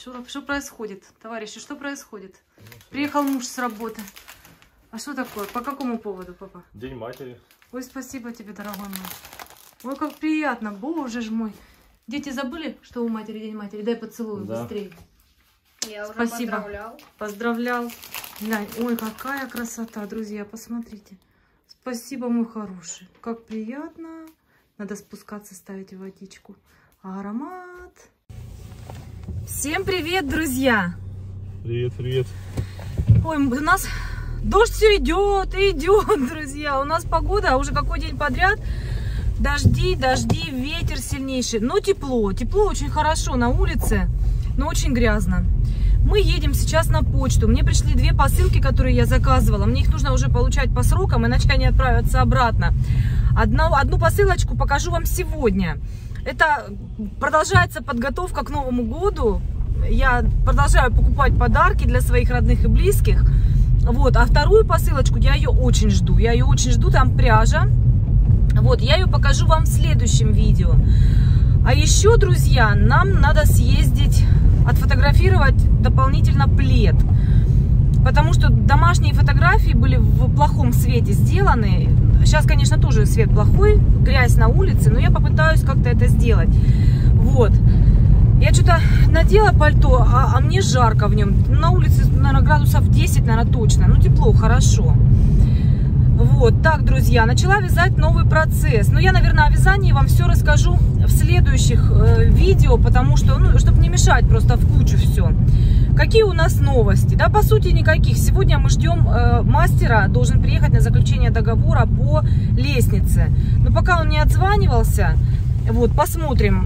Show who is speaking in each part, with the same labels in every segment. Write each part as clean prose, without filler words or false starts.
Speaker 1: Что происходит, товарищи? Что происходит? Приехал муж с работы. А что такое? По какому поводу, папа?
Speaker 2: День матери.
Speaker 1: Ой, спасибо тебе, дорогой мой. Ой, как приятно, боже ж мой. Дети забыли, что у матери День матери? Дай поцелую быстрее.
Speaker 3: Я уже
Speaker 1: Спасибо.
Speaker 3: поздравлял.
Speaker 1: Поздравлял. Глянь, ой, какая красота, друзья, посмотрите. Спасибо, мой хороший. Как приятно. Надо спускаться, ставить водичку. Аромат. Всем привет, друзья.
Speaker 2: Привет, привет.
Speaker 1: Ой, у нас дождь все идет и идет, друзья. У нас погода уже какой день подряд. Дожди, ветер сильнейший. Но тепло. Тепло очень хорошо на улице, но очень грязно. Мы едем сейчас на почту. Мне пришли 2 посылки, которые я заказывала. Мне их нужно уже получать по срокам, иначе они отправятся обратно. Одну посылочку покажу вам сегодня. Это продолжается подготовка к Новому году. Я продолжаю покупать подарки для своих родных и близких. Вот. А вторую посылочку я ее очень жду. Там пряжа. Вот, я ее покажу вам в следующем видео. А еще, друзья, нам надо съездить, отфотографировать дополнительно плед. Потому что домашние фотографии были в плохом свете сделаны. Сейчас, конечно, тоже свет плохой, грязь на улице, но я попытаюсь как-то это сделать. Вот. Я что-то надела пальто, а мне жарко в нем. На улице, наверное, градусов 10, наверное, точно. Ну, тепло, хорошо. Вот, так, друзья, начала вязать новый процесс. Но я, наверное, о вязании вам все расскажу в следующих видео, потому что, ну, чтобы не мешать просто в кучу все. Какие у нас новости? Да, по сути, никаких. Сегодня мы ждем мастера, должен приехать на заключение договора по лестнице. Но пока он не отзванивался, вот, посмотрим.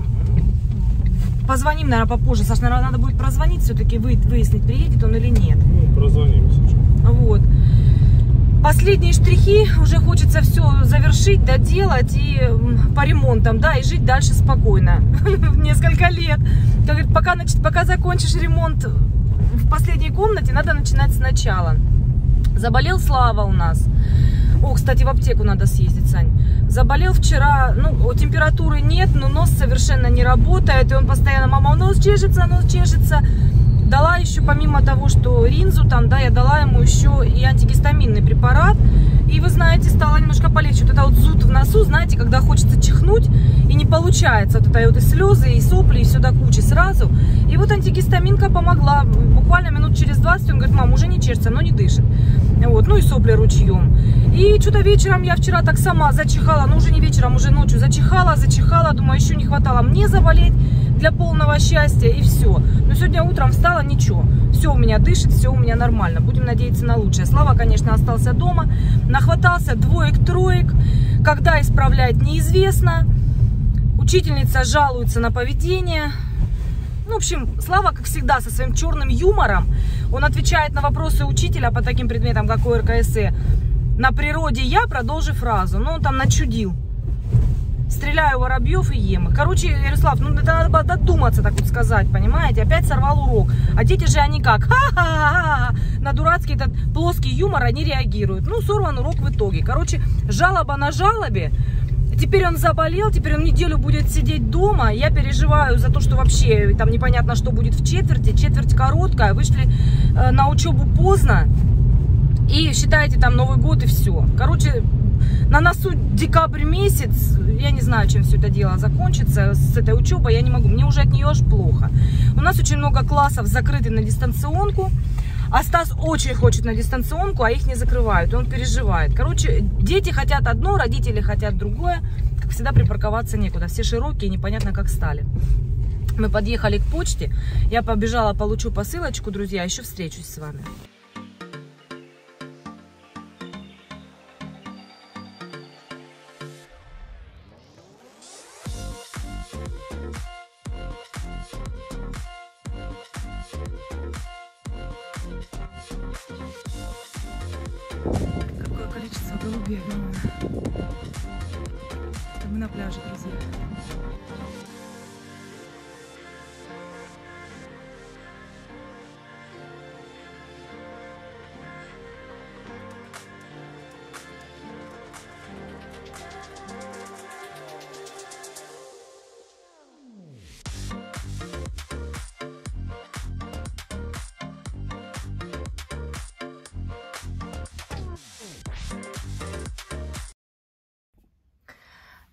Speaker 1: Позвоним, наверное, попозже. Саш, наверное, надо будет прозвонить, все-таки выяснить, приедет он или нет.
Speaker 2: Ну, прозвоним сейчас.
Speaker 1: Вот. Последние штрихи, уже хочется все завершить, доделать и по ремонтам, да, и жить дальше спокойно. Несколько лет. Как говорит, пока закончишь ремонт в последней комнате, надо начинать сначала. Заболел Слава у нас. О, кстати, в аптеку надо съездить, Сань. Заболел вчера, ну, температуры нет, но нос совершенно не работает, и он постоянно: мама, нос чешется, нос чешется. Дала еще, помимо того, что ринзу там, да, я дала ему еще и антигистаминный препарат. И вы знаете, стало немножко полегче. Вот это вот зуд в носу, знаете, когда хочется чихнуть и не получается. Вот это вот и слезы, и сопли, и все до кучи сразу. И вот антигистаминка помогла. Буквально минут через 20 он говорит: мам, уже не чешется, но не дышит. Вот, ну и сопли ручьем. И что-то вечером я вчера так сама зачихала, ну уже не вечером, уже ночью зачихала, думаю, еще не хватало мне заболеть для полного счастья, и все. Но сегодня утром встала, ничего, все у меня дышит, все у меня нормально, будем надеяться на лучшее. Слава, конечно, остался дома, нахватался 2-3, когда исправлять неизвестно, учительница жалуется на поведение. Ну, в общем, Слава, как всегда, со своим черным юмором, он отвечает на вопросы учителя по таким предметам, как ОРКСЭ. На природе я, продолжи фразу. Ну, он там начудил. Стреляю воробьев и ем. Короче, Ярослав, ну, это надо додуматься, так вот сказать, понимаете? Опять сорвал урок. А дети же, они как? Ха-ха-ха-ха! На дурацкий этот плоский юмор они реагируют. Ну, сорван урок в итоге. Короче, жалоба на жалобе. Теперь он заболел, теперь он неделю будет сидеть дома. Я переживаю за то, что вообще там непонятно, что будет в четверти. Четверть короткая, вышли на учебу поздно. И считайте, там Новый год и все. Короче, на носу декабрь месяц. Я не знаю, чем все это дело закончится. С этой учебой я не могу. Мне уже от нее аж плохо. У нас очень много классов закрыты на дистанционку. А Стас очень хочет на дистанционку, а их не закрывают. И он переживает. Короче, дети хотят одно, родители хотят другое. Как всегда, припарковаться некуда. Все широкие, непонятно как стали. Мы подъехали к почте. Я побежала, получу посылочку, друзья. Еще встречусь с вами. Какое количество голубей огромное. Это мы на пляже, друзья.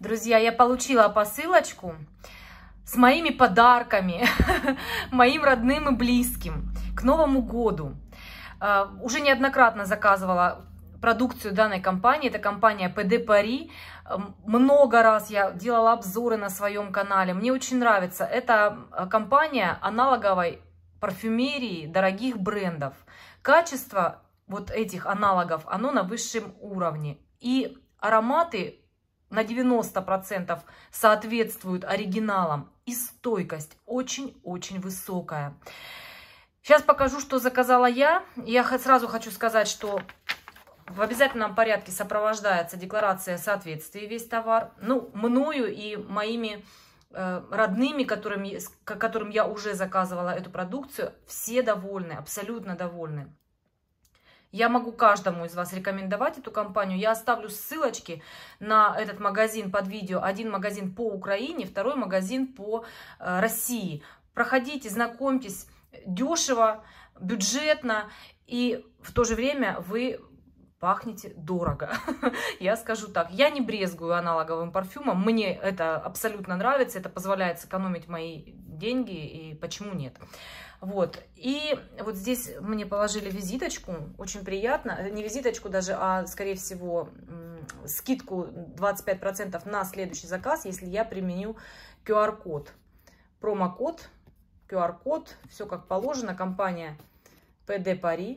Speaker 1: Друзья, я получила посылочку с моими подарками, моим родным и близким к Новому году. Уже неоднократно заказывала продукцию данной компании. Это компания PD Paris. Много раз я делала обзоры на своем канале. Мне очень нравится. Это компания аналоговой парфюмерии дорогих брендов. Качество вот этих аналогов, оно на высшем уровне. И ароматы на 90% соответствуют оригиналам. И стойкость очень-очень высокая. Сейчас покажу, что заказала я. Я сразу хочу сказать, что в обязательном порядке сопровождается декларация соответствия весь товар. Ну, мною и моими родными, которым я уже заказывала эту продукцию, все довольны, абсолютно довольны. Я могу каждому из вас рекомендовать эту компанию. Я оставлю ссылочки на этот магазин под видео. Один магазин по Украине, второй магазин по России. Проходите, знакомьтесь. Дешево, бюджетно, и в то же время вы пахнете дорого. Я скажу так, я не брезгую аналоговым парфюмом, мне это абсолютно нравится, это позволяет сэкономить мои деньги, и почему нет. Вот, и вот здесь мне положили визиточку, очень приятно, не визиточку даже, а скорее всего скидку 25% на следующий заказ, если я применю QR-код, промокод, QR-код, все как положено, компания PD Paris.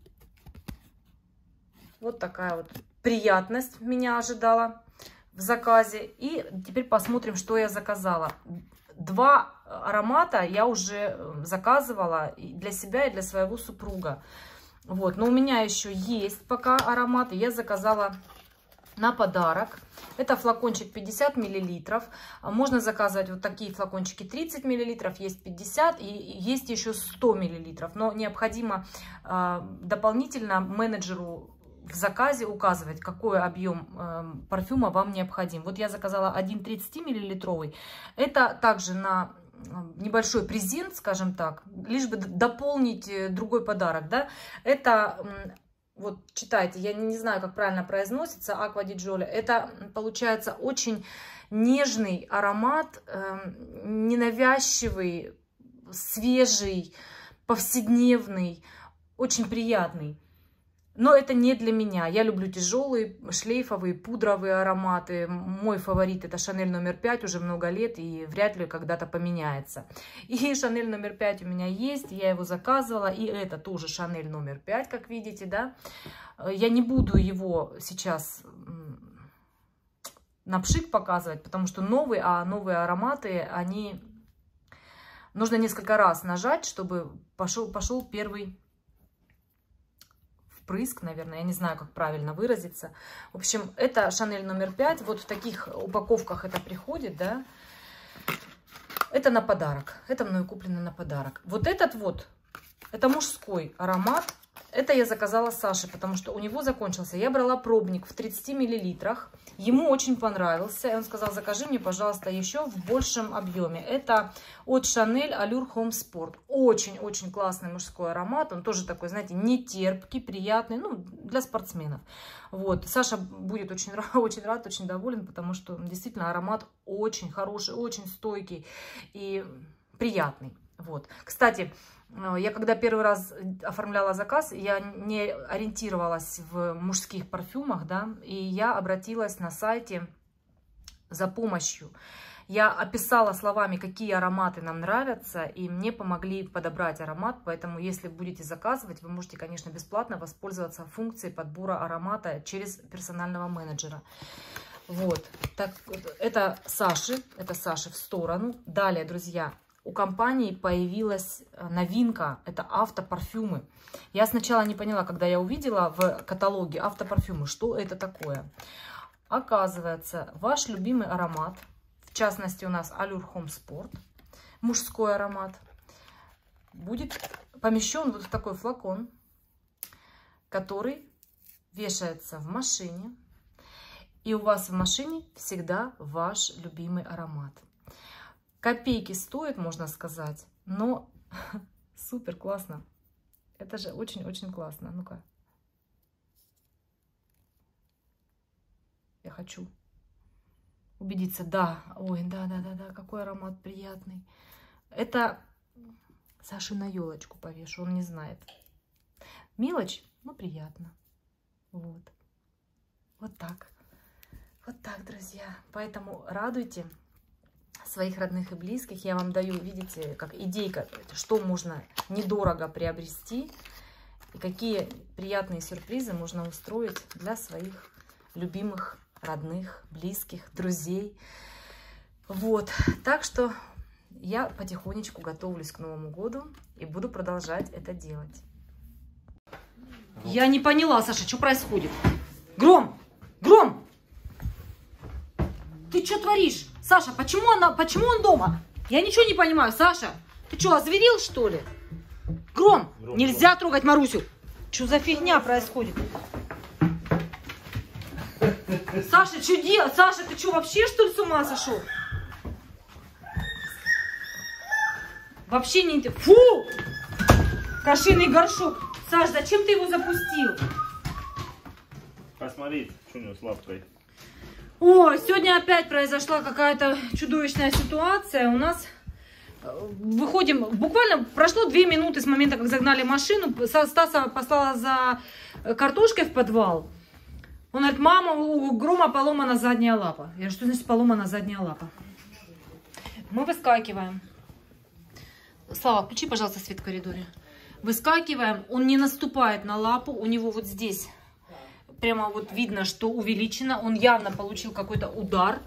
Speaker 1: Вот такая вот приятность меня ожидала в заказе. И теперь посмотрим, что я заказала. 2 аромата я уже заказывала для себя и для своего супруга. Вот, но у меня еще есть пока ароматы. Я заказала на подарок. Это флакончик 50 мл. Можно заказывать вот такие флакончики 30 мл, есть 50 и есть еще 100 мл. Но необходимо дополнительно менеджеру в заказе указывать, какой объем парфюма вам необходим. Вот я заказала один 30 мл. Это также на небольшой презент, скажем так, лишь бы дополнить другой подарок. Да? Это... Вот, читайте, я не знаю, как правильно произносится, Acqua di Gioli. Это, получается, очень нежный аромат, ненавязчивый, свежий, повседневный, очень приятный. Но это не для меня. Я люблю тяжелые, шлейфовые, пудровые ароматы. Мой фаворит это Шанель номер 5 уже много лет и вряд ли когда-то поменяется. И Шанель номер 5 у меня есть, я его заказывала. И это тоже Шанель номер 5, как видите, да. Я не буду его сейчас на пшик показывать, потому что новые ароматы, они... Нужно несколько раз нажать, чтобы пошел первый... впрыск, наверное, я не знаю, как правильно выразиться. В общем, это Шанель номер 5. Вот в таких упаковках это приходит, да. Это на подарок. Это мною куплено на подарок. Вот этот вот, это мужской аромат. Это я заказала Саше, потому что у него закончился. Я брала пробник в 30 мл. Ему очень понравился. И он сказал, закажи мне, пожалуйста, еще в большем объеме. Это от Chanel Allure Home Sport. Очень-очень классный мужской аромат. Он тоже такой, знаете, не терпкий, приятный. Ну, для спортсменов. Вот. Саша будет очень рад, очень доволен, потому что действительно аромат очень хороший, очень стойкий и приятный. Вот. Кстати, я когда первый раз оформляла заказ, я не ориентировалась в мужских парфюмах, да, и я обратилась на сайте за помощью. Я описала словами, какие ароматы нам нравятся, и мне помогли подобрать аромат, поэтому если будете заказывать, вы можете, конечно, бесплатно воспользоваться функцией подбора аромата через персонального менеджера. Вот, так, это Саши в сторону. Далее, друзья, у компании появилась новинка, это автопарфюмы. Я сначала не поняла, когда я увидела в каталоге автопарфюмы, что это такое. Оказывается, ваш любимый аромат, в частности у нас Allure Home Sport, мужской аромат, будет помещен вот в такой флакон, который вешается в машине. И у вас в машине всегда ваш любимый аромат. Копейки стоит, можно сказать, но супер классно. Это же очень-очень классно. Ну-ка. Я хочу. убедиться. Да, ой, да, какой аромат приятный. Это Саше на елочку повешу, он не знает. Мелочь, но приятно. Вот. Вот так. Вот так, друзья. Поэтому радуйте своих родных и близких. Я вам даю, видите, как идейка, что можно недорого приобрести и какие приятные сюрпризы можно устроить для своих любимых, родных, близких, друзей. Вот. Так что я потихонечку готовлюсь к Новому году и буду продолжать это делать. Я не поняла, Саша, что происходит? Гром! Гром! Ты что творишь? Саша, почему он дома? Я ничего не понимаю, Саша. Ты что, озверел, что ли? Гром! Нельзя трогать Марусю. Что за фигня происходит? Саша, что делать? Саша, ты что, вообще, что ли, с ума сошел? Вообще не... Фу! Кошиный горшок. Саш, зачем ты его запустил?
Speaker 2: Посмотри, что у него с лапкой.
Speaker 1: Ой, сегодня опять произошла какая-то чудовищная ситуация. У нас выходим, буквально прошло 2 минуты с момента, как загнали машину. Стаса послала за картошкой в подвал. Он говорит: мама, у Грома поломана задняя лапа. Я говорю: что значит поломана задняя лапа? Мы выскакиваем. Слава, включи, пожалуйста, свет в коридоре. Выскакиваем, он не наступает на лапу, у него вот здесь прямо вот видно, что увеличено. Он явно получил какой-то удар.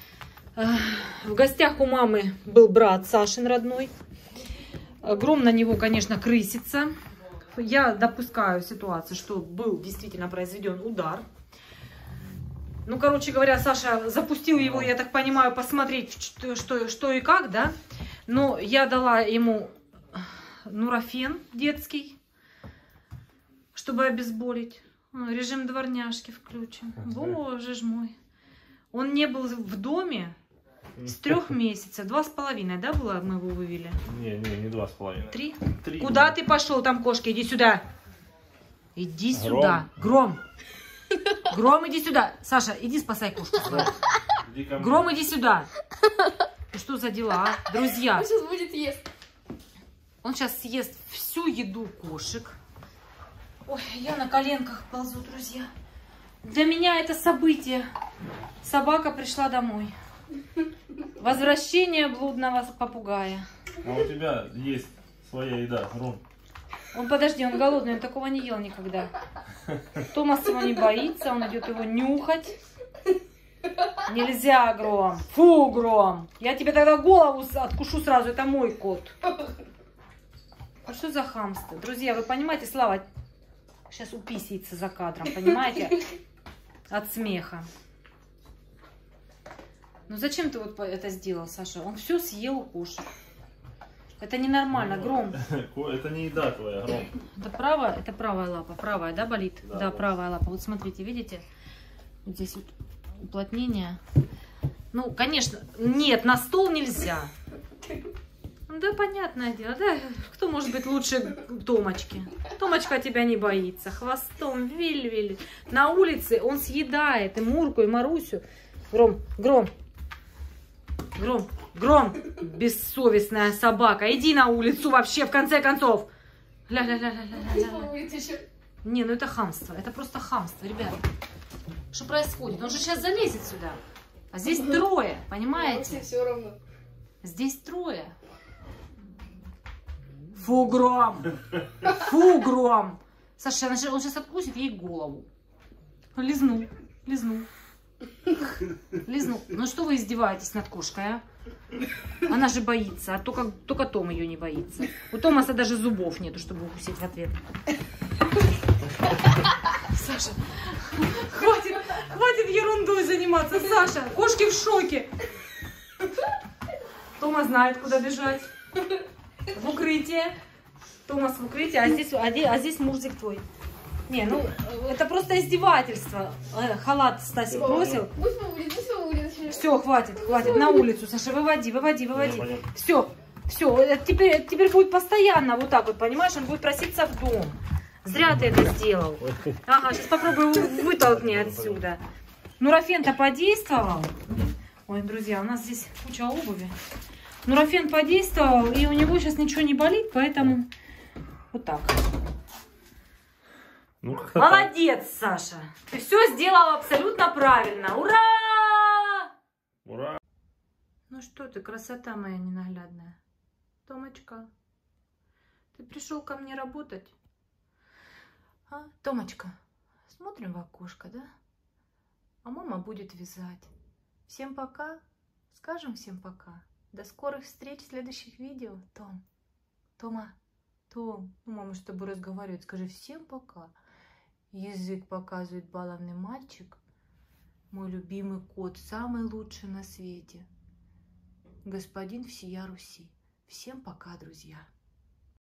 Speaker 1: В гостях у мамы был брат Сашин родной. Гром на него, конечно, крысится. Я допускаю ситуацию, что был действительно произведен удар. Ну, короче говоря, Саша запустил его, я так понимаю, посмотреть, что и как, да. Но я дала ему нурофен детский, чтобы обезболить. Режим дворняжки включим. Боже ж мой. Он не был в доме с 3 месяцев. 2,5, да, было, мы его вывели?
Speaker 2: Не 2,5.
Speaker 1: 3?
Speaker 2: 3.
Speaker 1: Куда ты пошел, там кошки? Иди сюда. Иди сюда. Гром. Гром, иди сюда. Саша, иди спасай кошку. Гром, иди сюда. Ну что за дела, а? Друзья?
Speaker 3: Он сейчас будет есть.
Speaker 1: Он сейчас съест всю еду кошек. Ой, я на коленках ползу, друзья. Для меня это событие. Собака пришла домой. Возвращение блудного попугая.
Speaker 2: А у тебя есть своя еда, Ром.
Speaker 1: Он, подожди, он голодный, он такого не ел никогда. Томас его не боится, он идет его нюхать. Нельзя, Гром. Фу, Гром. Я тебе тогда голову откушу сразу, это мой кот. А что за хамство? Друзья, вы понимаете, Слава сейчас уписается за кадром, понимаете? От смеха. Ну зачем ты вот это сделал, Саша? Он все съел у кошек. Это ненормально, Гром.
Speaker 2: Это не еда твоя, Гром.
Speaker 1: Это правая лапа. Правая, да, болит? Да, правая лапа. Вот смотрите, видите? Вот здесь вот уплотнение. Ну, конечно, нет, на стол нельзя. Да, понятное дело, да. Кто может быть лучше Томочки? Томочка тебя не боится. Хвостом виль-виль. На улице он съедает и Мурку, и Марусю. Гром, Гром. Гром, Гром, бессовестная собака. Иди на улицу вообще, в конце концов. Ля-ля-ля-ля-ля-ля. Не, ну это хамство. Это просто хамство, ребята. Что происходит? Он же сейчас залезет сюда. А здесь 3, понимаете?
Speaker 3: Все равно.
Speaker 1: Здесь 3. Фу, Гром. Фу, Гром. Саша, он сейчас откусит ей голову. Лизнул, лизнул. Лизнул. Ну что вы издеваетесь над кошкой, а? Она же боится, а только Том ее не боится. У Томаса даже зубов нету, чтобы укусить в ответ. Саша, хватит ерундой заниматься, Саша. Кошки в шоке. Тома знает, куда бежать. В укрытие. Томас в укрытие, а здесь Мурзик твой. Не, ну это просто издевательство. Халат Стасик бросил.
Speaker 3: Пусть будет.
Speaker 1: Все, хватит, на улицу, Саша, выводи. Все, теперь будет постоянно вот так вот, понимаешь, он будет проситься в дом. Зря ты это сделал. Ага, сейчас попробую вытолкни отсюда. Нурофен-то подействовал. Ой, друзья, у нас здесь куча обуви. Нурофен подействовал, и у него сейчас ничего не болит, поэтому вот так.
Speaker 2: Ну, как
Speaker 1: Молодец, Саша! Ты все сделала абсолютно правильно. Ура!
Speaker 2: Ура!
Speaker 1: Ну что ты, красота моя ненаглядная. Томочка, ты пришел ко мне работать? А, Томочка, смотрим в окошко, да? А мама будет вязать. Всем пока. Скажем всем пока. До скорых встреч в следующих видео. Том, Тома, Том. Ну, мама с тобой разговаривает. Скажи всем пока. Язык показывает баловный мальчик. Мой любимый кот. Самый лучший на свете. Господин всея Руси. Всем пока, друзья.